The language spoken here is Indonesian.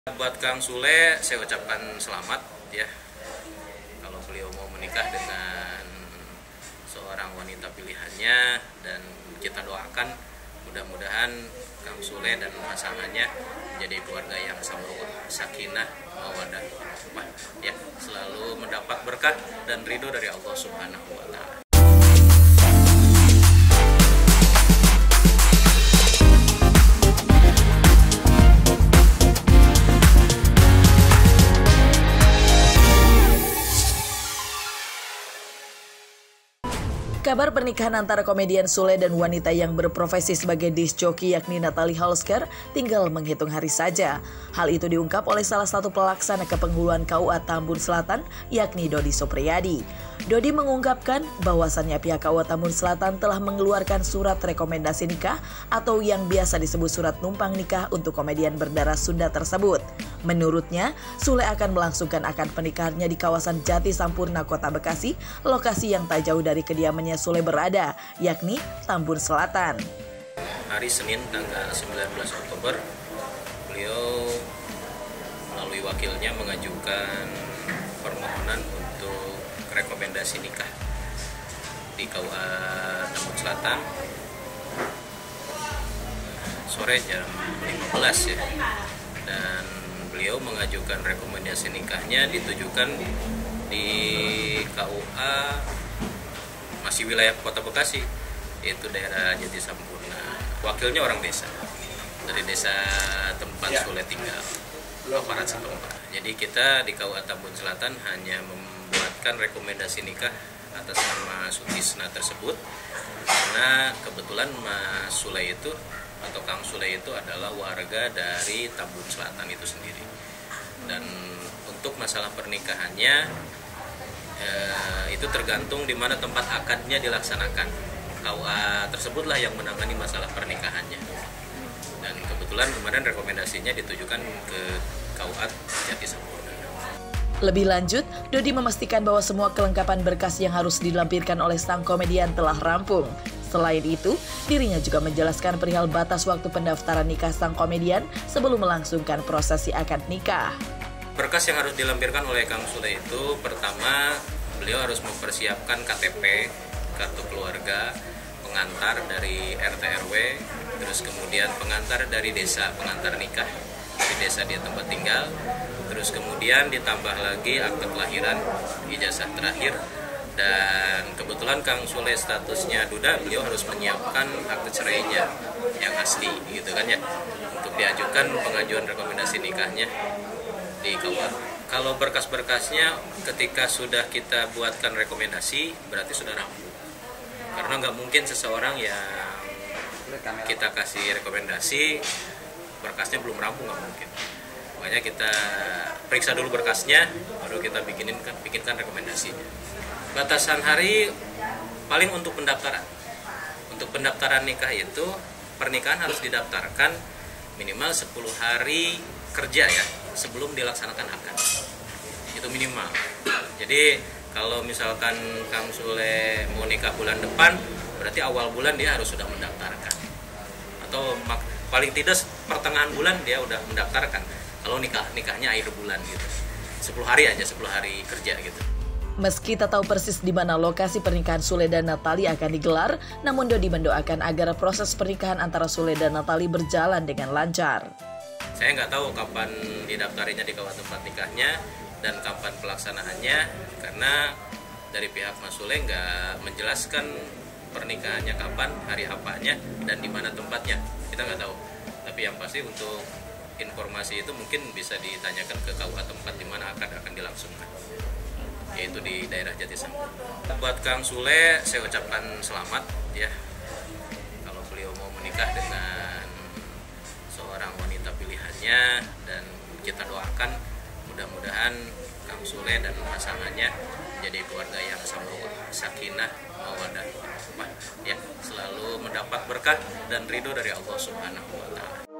Buat Kang Sule, saya ucapkan selamat ya. Kalau beliau mau menikah dengan seorang wanita pilihannya, dan kita doakan mudah-mudahan Kang Sule dan pasangannya menjadi keluarga yang sakinah, mawaddah, ya, selalu mendapat berkah dan ridho dari Allah Subhanahu wa Ta'ala. Kabar pernikahan antara komedian Sule dan wanita yang berprofesi sebagai disc jockey yakni Natalie Holsker tinggal menghitung hari saja. Hal itu diungkap oleh salah satu pelaksana kepenghuluan KUA Tambun Selatan yakni Dodi Supriyadi. Dodi mengungkapkan bahwasannya pihak KUA Tambun Selatan telah mengeluarkan surat rekomendasi nikah atau yang biasa disebut surat numpang nikah untuk komedian berdarah Sunda tersebut. Menurutnya, Sule akan melangsungkan akad pernikahannya di kawasan Jati Sampurna, Kota Bekasi, lokasi yang tak jauh dari kediamannya Sule berada, yakni Tambun Selatan. Hari Senin tanggal 19 Oktober, beliau melalui wakilnya mengajukan permohonan untuk rekomendasi nikah di KUA Tambun Selatan sore jam 15 ya. Dan beliau mengajukan rekomendasi nikahnya ditujukan di KUA masih wilayah Kota Bekasi, yaitu daerah Jati Sampurna. Wakilnya orang desa, dari desa tempat Sule tinggal, aparat setempat. Jadi kita di KUA Tambun Selatan hanya membuatkan rekomendasi nikah atas nama Sutisna tersebut, karena kebetulan Mas Sule itu atau Kang Sule itu adalah warga dari Tambun Selatan itu sendiri. Dan untuk masalah pernikahannya itu tergantung di mana tempat akadnya dilaksanakan. KUA tersebutlah yang menangani masalah pernikahannya. Dan kebetulan kemarin rekomendasinya ditujukan ke KUA Jati Sampurna. Lebih lanjut, Dodi memastikan bahwa semua kelengkapan berkas yang harus dilampirkan oleh sang komedian telah rampung. Selain itu, dirinya juga menjelaskan perihal batas waktu pendaftaran nikah sang komedian sebelum melangsungkan prosesi akad nikah. Berkas yang harus dilampirkan oleh Kang Sule itu, pertama beliau harus mempersiapkan KTP, kartu keluarga, pengantar dari RT RW, terus kemudian pengantar dari desa, pengantar nikah dari desa dia tempat tinggal, terus kemudian ditambah lagi akte kelahiran, ijazah terakhir. Dan kebetulan Kang Sule statusnya duda, beliau harus menyiapkan akte cerainya yang asli gitu kan ya, untuk diajukan pengajuan rekomendasi nikahnya di KUA. Kalau berkas-berkasnya ketika sudah kita buatkan rekomendasi berarti sudah rampung, karena nggak mungkin seseorang yang kita kasih rekomendasi berkasnya belum rampung, nggak mungkin. Makanya kita periksa dulu berkasnya, baru kita bikinkan rekomendasinya. Batasan hari paling untuk pendaftaran. Untuk pendaftaran nikah itu, pernikahan harus didaftarkan minimal 10 hari kerja ya, sebelum dilaksanakan akad. Itu minimal. Jadi kalau misalkan Kang Sule mau nikah bulan depan, berarti awal bulan dia harus sudah mendaftarkan. Atau paling tidak pertengahan bulan dia udah mendaftarkan. Kalau nikahnya akhir bulan gitu. 10 hari aja, 10 hari kerja gitu. Meski tak tahu persis di mana lokasi pernikahan Sule dan Natalie akan digelar, namun Dodi mendoakan agar proses pernikahan antara Sule dan Natalie berjalan dengan lancar. Saya nggak tahu kapan didaftarnya di KUA tempat nikahnya dan kapan pelaksanaannya, karena dari pihak Mas Sule nggak menjelaskan pernikahannya kapan, hari apanya, dan di mana tempatnya. Kita nggak tahu. Tapi yang pasti untuk informasi itu mungkin bisa ditanyakan ke KUA tempat di mana akan dilangsungkan, yaitu di daerah Jati Sampurna. Buat Kang Sule, saya ucapkan selamat ya. Kalau beliau mau menikah dengan seorang wanita pilihannya, dan kita doakan mudah-mudahan Kang Sule dan pasangannya menjadi keluarga yang sakinah, mawaddah, ya, selalu mendapat berkah dan ridho dari Allah Subhanahu wa Ta'ala.